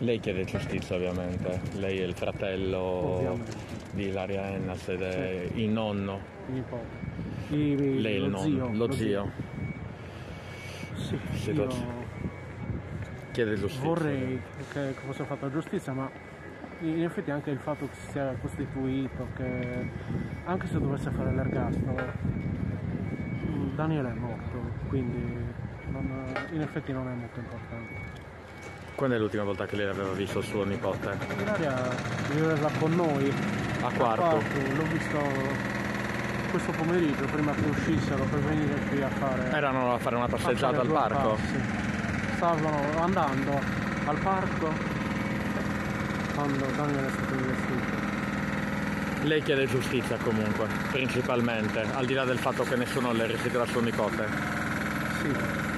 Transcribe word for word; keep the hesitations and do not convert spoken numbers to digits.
Lei chiede giustizia ovviamente, lei è il fratello Ovviamente. di Ilaria Ennas ed è Sì. il nonno. Il nipote. I- Lei è il lo nonno, zio. lo zio. Sì, Situaz- io Chiede giustizia. vorrei che, che fosse fatta giustizia, ma in effetti anche il fatto che si sia costituito, che anche se dovesse fare l'ergastolo, Daniele è morto, quindi non- in effetti non è molto importante. Quando è l'ultima volta che lei aveva visto il suo nipote? Ilaria viveva con noi A quarto. l'ho visto questo pomeriggio prima che uscissero per venire qui a fare Erano a fare una a passeggiata fare al due parco? passi. Stavano andando al parco quando Daniele è stato investito. Lei chiede giustizia comunque, principalmente, al di là del fatto che nessuno le restituirà suo nipote. Sì.